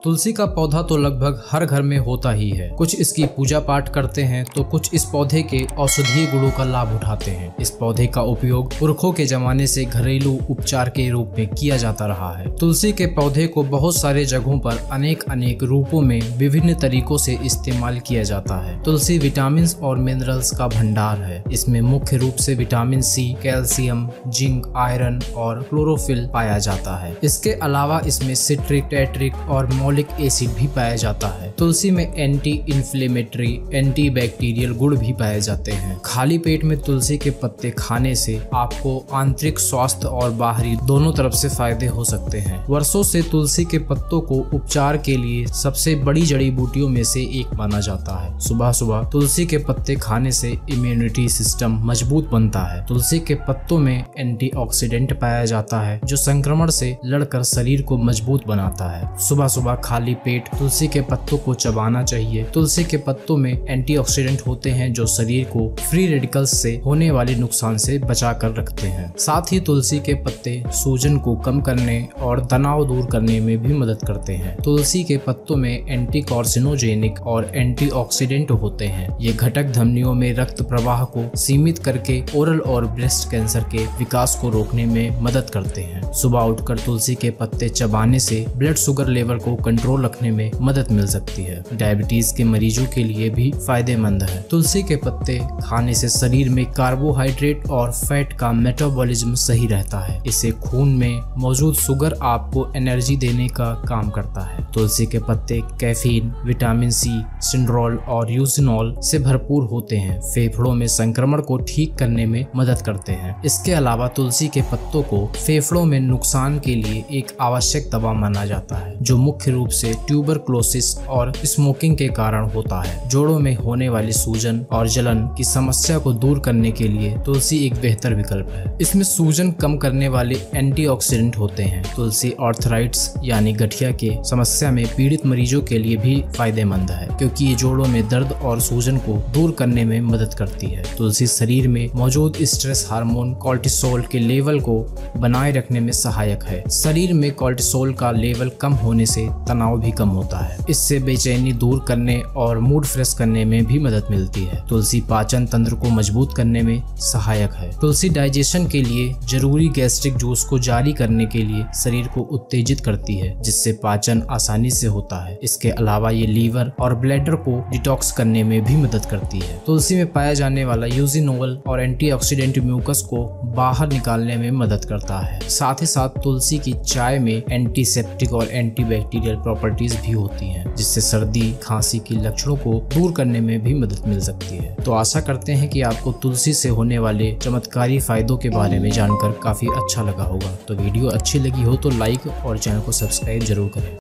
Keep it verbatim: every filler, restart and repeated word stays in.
तुलसी का पौधा तो लगभग हर घर में होता ही है। कुछ इसकी पूजा पाठ करते हैं तो कुछ इस पौधे के औषधीय गुणों का लाभ उठाते हैं। इस पौधे का उपयोग पुरखों के जमाने से घरेलू उपचार के रूप में किया जाता रहा है। तुलसी के पौधे को बहुत सारे जगहों पर अनेक अनेक रूपों में विभिन्न तरीकों से इस्तेमाल किया जाता है। तुलसी विटामिन और मिनरल्स का भंडार है। इसमें मुख्य रूप से vitamin C, calcium, zinc, iron और क्लोरोफिल पाया जाता है। इसके अलावा इसमें सिट्रिक, टेट्रिक और मॉलिक एसिड भी पाया जाता है। तुलसी में एंटी इन्फ्लेमेटरी, एंटी बैक्टीरियल गुण भी पाए जाते हैं। खाली पेट में तुलसी के पत्ते खाने से आपको आंतरिक स्वास्थ्य और बाहरी दोनों तरफ से फायदे हो सकते हैं। वर्षों से तुलसी के पत्तों को उपचार के लिए सबसे बड़ी जड़ी बूटियों में से एक माना जाता है। सुबह सुबह तुलसी के पत्ते खाने से इम्यूनिटी सिस्टम मजबूत बनता है। तुलसी के पत्तों में एंटीऑक्सीडेंट पाया जाता है जो संक्रमण से लड़कर शरीर को मजबूत बनाता है। सुबह सुबह खाली पेट तुलसी के पत्तों को चबाना चाहिए। तुलसी के पत्तों में एंटीऑक्सीडेंट होते हैं जो शरीर को फ्री रेडिकल्स से होने वाले नुकसान से बचा कर रखते हैं। साथ ही तुलसी के पत्ते सूजन को कम करने और तनाव दूर करने में भी मदद करते हैं। तुलसी के पत्तों में एंटी कार्सिनोजेनिक और एंटीऑक्सीडेंट होते हैं। ये घटक धमनियों में रक्त प्रवाह को सीमित करके ओरल और ब्रेस्ट कैंसर के विकास को रोकने में मदद करते हैं। सुबह उठकर तुलसी के पत्ते चबाने से ब्लड शुगर लेवल को कंट्रोल रखने में मदद मिल सकती है। डायबिटीज के मरीजों के लिए भी फायदेमंद है। तुलसी के पत्ते खाने से शरीर में कार्बोहाइड्रेट और फैट का मेटाबॉलिज्म सही रहता है। इससे खून में मौजूद शुगर आपको एनर्जी देने का काम करता है। तुलसी के पत्ते कैफीन, विटामिन सी, सिंड्रोल और यूजिनॉल से भरपूर होते हैं। फेफड़ों में संक्रमण को ठीक करने में मदद करते हैं। इसके अलावा तुलसी के पत्तों को फेफड़ों में नुकसान के लिए एक आवश्यक दवा माना जाता है जो मुख्य रूप से ट्यूबरक्लोसिस और स्मोकिंग के कारण होता है। जोड़ों में होने वाली सूजन और जलन की समस्या को दूर करने के लिए तुलसी एक बेहतर विकल्प है। इसमें सूजन कम करने वाले एंटीऑक्सीडेंट होते हैं। तुलसी आर्थराइटिस यानी गठिया के समस्या में पीड़ित मरीजों के लिए भी फायदेमंद है क्योंकि ये जोड़ों में दर्द और सूजन को दूर करने में मदद करती है। तुलसी शरीर में मौजूद स्ट्रेस हार्मोन कॉर्टिसोल के लेवल को बनाए रखने में सहायक है। शरीर में कॉर्टिसोल का लेवल कम होने से तनाव भी कम होता है। इससे बेचैनी दूर करने और मूड फ्रेश करने में भी मदद मिलती है। तुलसी पाचन तंत्र को मजबूत करने में सहायक है। तुलसी डाइजेशन के लिए जरूरी गैस्ट्रिक जूस को जारी करने के लिए शरीर को उत्तेजित करती है जिससे पाचन आसानी से होता है। इसके अलावा ये लीवर और ब्लैडर को डिटॉक्स करने में भी मदद करती है। तुलसी में पाया जाने वाला यूजिनोल और एंटीऑक्सीडेंट म्यूकस को बाहर निकालने में मदद करता है। साथ ही साथ तुलसी की चाय में एंटीसेप्टिक और एंटीबैक्टीरियल प्रॉपर्टीज भी होती हैं जिससे सर्दी खांसी के लक्षणों को दूर करने में भी मदद मिल सकती है। तो आशा करते हैं कि आपको तुलसी से होने वाले चमत्कारी फायदों के बारे में जानकर काफी अच्छा लगा होगा। तो वीडियो अच्छी लगी हो तो लाइक और चैनल को सब्सक्राइब जरूर करें।